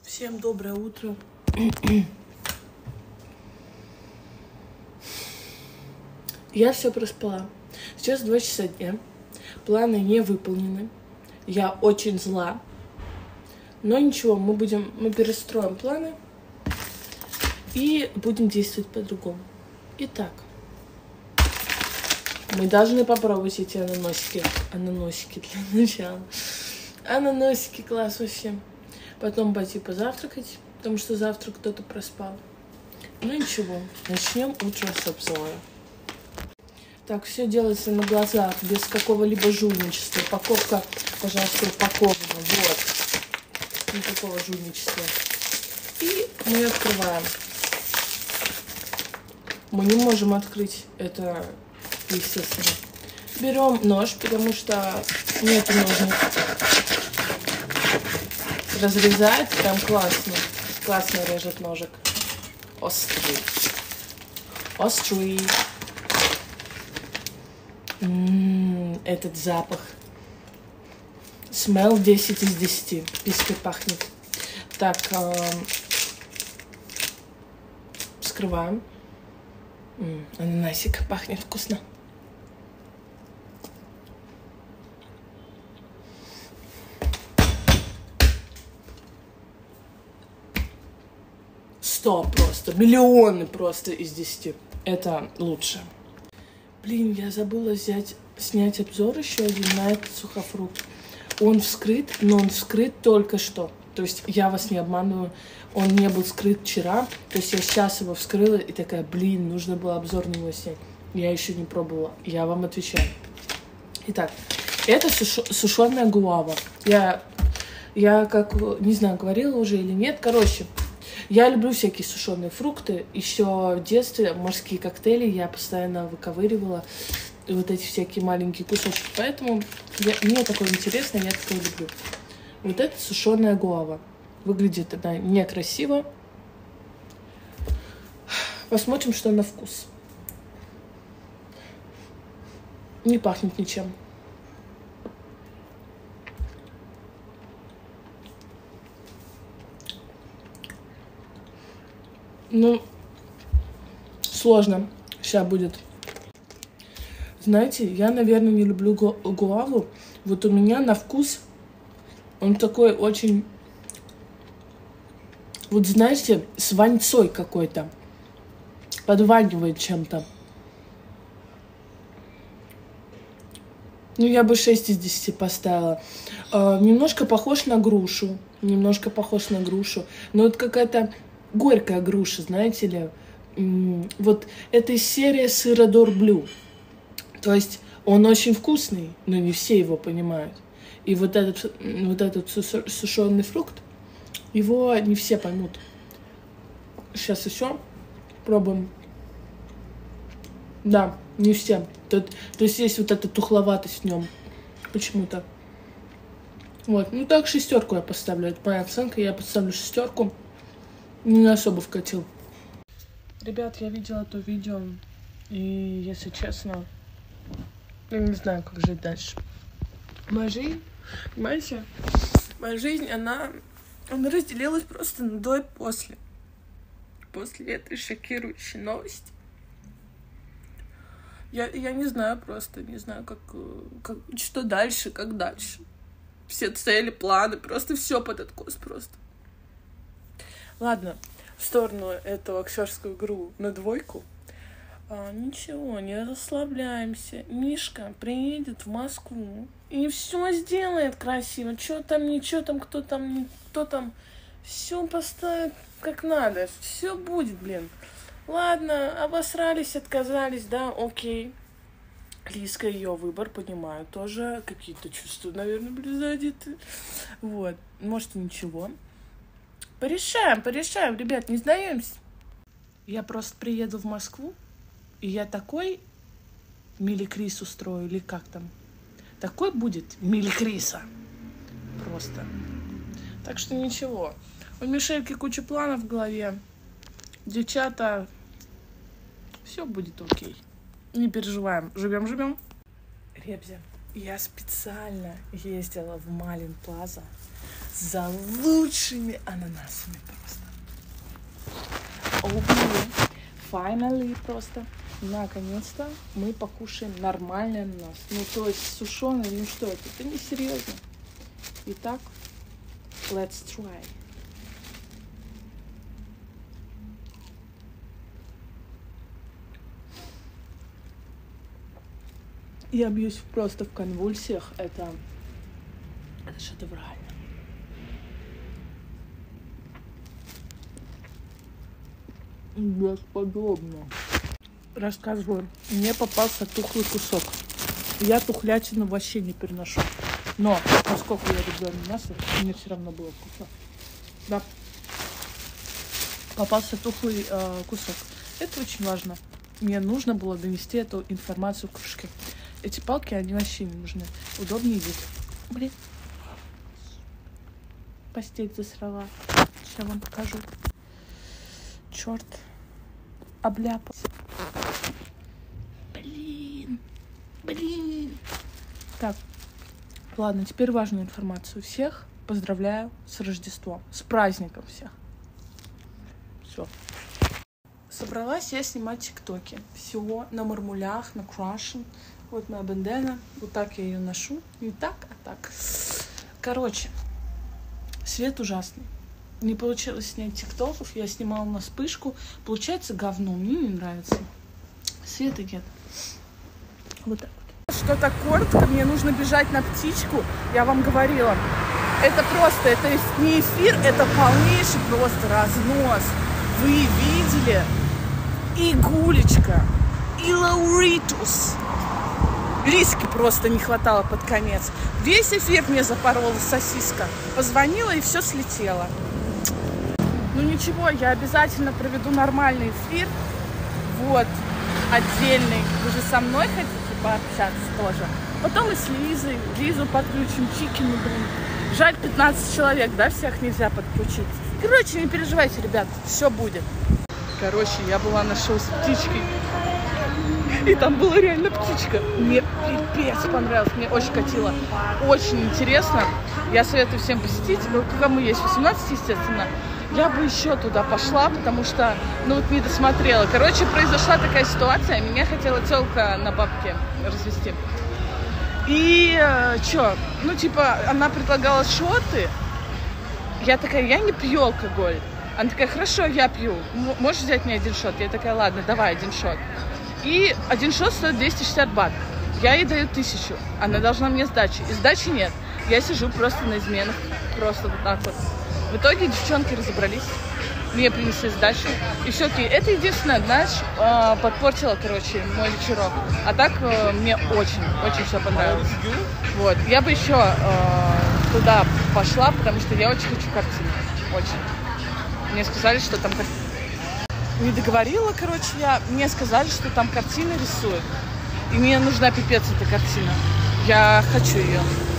Всем доброе утро. Я все проспала. Сейчас 2 часа дня. Планы не выполнены. Я очень зла. Но ничего, мы перестроим планы и будем действовать по-другому. Итак, мы должны попробовать эти ананосики. Ананосики для начала. Ананосики класс вообще. Потом пойти позавтракать, потому что завтра кто-то проспал. Ну ничего, начнем утро с обзора. Так, все делается на глазах, без какого-либо жульничества. Упаковка, пожалуйста, упакована. Вот. Никакого жульничества. И мы открываем. Мы не можем открыть это, естественно. Берем нож, потому что нет ножниц. Разрезает прям классно. Классно режет ножик. Острый. Острый. Этот запах. Смell 10 из 10. Писькой пахнет. Так. Вскрываем. Ананасик пахнет вкусно. Просто. Миллионы просто из 10. Это лучше. Блин, я забыла снять обзор еще один на этот сухофрукт. Он вскрыт, но он вскрыт только что. То есть я вас не обманываю. Он не был вскрыт вчера. То есть я сейчас его вскрыла и такая, блин, нужно было обзор на него снять. Я еще не пробовала. Я вам отвечаю. Итак, это сушеная гуава. Я как, не знаю, говорила уже или нет. Короче, я люблю всякие сушеные фрукты. Еще в детстве морские коктейли я постоянно выковыривала. Вот эти всякие маленькие кусочки. Поэтому мне такое интересно, я такое люблю. Вот это сушеная гуава. Выглядит она некрасиво. Посмотрим, что на вкус. Не пахнет ничем. Ну, сложно. Сейчас будет. Знаете, я, наверное, не люблю гуаву. Вот у меня на вкус он такой очень... Вот знаете, с ваньцой какой-то. Подванивает чем-то. Ну, я бы 6 из 10 поставила. Немножко похож на грушу. Немножко похож на грушу. Но вот какая-то... горькая груша, знаете ли. Вот это из серии сыра Дор-Блю. То есть он очень вкусный, но не все его понимают. И вот этот сушеный фрукт, его не все поймут. Сейчас еще пробуем. Да, не все. То есть вот эта тухловатость в нем почему-то. Вот, ну так 6 я поставлю. Это моя оценка, я поставлю 6. Не особо вкатил. Ребят, я видела то видео, и, если честно, я не знаю, как жить дальше. Моя жизнь, понимаете, моя жизнь, она разделилась просто на до и после. После этой шокирующей новости. Я не знаю просто, не знаю, что дальше, как дальше. Все цели, планы, просто все под откос просто. Ладно, в сторону эту актерскую игру на 2. Ничего, не расслабляемся. Мишка приедет в Москву и все сделает красиво. Что там, ничего там, кто там. Все поставит как надо. Все будет, блин. Ладно, обосрались, отказались, да, окей. Лизка, ее выбор, понимаю. Тоже какие-то чувства, наверное, были задеты. Вот, может, и ничего. Порешаем, ребят, не сдаемся. Я просто приеду в Москву, и я такой милли-крис устрою, или как там. Такой будет милли-криса. Просто. Так что ничего. У Мишельки куча планов в голове. Девчата, все будет окей. Не переживаем. Живем. Ребзя, я специально ездила в Малин Плаза за лучшими ананасами просто. Finally просто. Наконец-то мы покушаем нормальный ананас. Ну, то есть сушеный, ну что это? Это не серьезно. Итак, let's try. Я бьюсь просто в конвульсиях. Это шедеврально. Бесподобно. Рассказываю. Мне попался тухлый кусок. Я тухлятину вообще не переношу. Но, поскольку я люблю мясо, мне все равно было вкусно. Да. Попался тухлый кусок. Это очень важно. Мне нужно было донести эту информацию в кружке. Эти палки, они вообще не нужны. Удобнее есть. Блин. Постель засрала. Сейчас вам покажу. Черт. Обляпал. Блин. Так. Ладно, теперь важную информацию. Всех поздравляю с Рождеством. С праздником всех. Все. Собралась я снимать тиктоки. Все на мармулях, на крашен. Вот моя бандана. Вот так я ее ношу. Не так, а так. Короче, свет ужасный. Не получилось снять тиктоков. Я снимала на вспышку. Получается говно. Мне не нравится. Света нет. Вот так вот. Что-то коротко. Мне нужно бежать на птичку. Я вам говорила. Это просто, это не эфир, это полнейший просто разнос. Вы видели? И Гулечка, и Лауритус. Риски просто не хватало под конец. Весь эфир мне запорола сосиска. Позвонила, и все слетело. Ну ничего, я обязательно проведу нормальный эфир. Вот, отдельный. Вы же со мной хотите пообщаться тоже? Потом и с Лизой. Лизу подключим, Чикину, блин. Жаль, 15 человек, да, всех нельзя подключить. Короче, не переживайте, ребят, все будет. Короче, я была на шоу с птичкой. И там была реально птичка. Мне пипец понравилось, мне очень катило. Очень интересно. Я советую всем посетить. Ну, кому есть 18, естественно. Я бы еще туда пошла, потому что, ну, вот не досмотрела. Короче, произошла такая ситуация. Меня хотела тёлка на бабке развести. И чё? Ну, типа, она предлагала шоты. Я такая, я не пью алкоголь. Она такая, хорошо, я пью. Можешь взять мне один шот? Я такая, ладно, давай один шот. И один шот стоит 260 бат. Я ей даю 1000. Она должна мне сдачи. И сдачи нет. Я сижу просто на изменах. Просто вот так вот. В итоге девчонки разобрались. Мне принесли сдачу. И все-таки это единственное, знаешь, подпортило, короче, мой вечерок. А так мне очень все понравилось. Вот. Я бы еще туда пошла, потому что я очень хочу картину. Очень. Мне сказали, что там картина. Не договорила, короче, мне сказали, что там картины рисуют. И мне нужна пипец эта картина. Я хочу ее.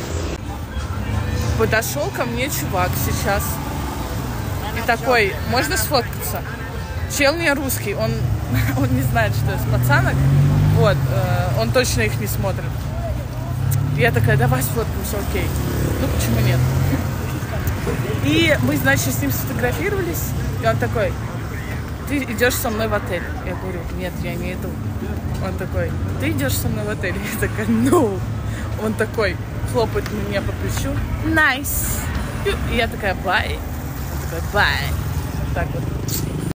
Подошел ко мне чувак сейчас. И такой, можно сфоткаться? Чел не русский, он не знает, что я с пацанок. Вот, он точно их не смотрит. Я такая, давай сфоткаемся, окей. Ну, почему нет? И мы, значит, с ним сфотографировались. И он такой, ты идешь со мной в отель. Я говорю, нет, я не иду. Он такой, ты идешь со мной в отель? Я такая, ну. Он такой, хлопает меня по плечу. Nice. И я такая, bye. Он такой, bye. Вот так вот.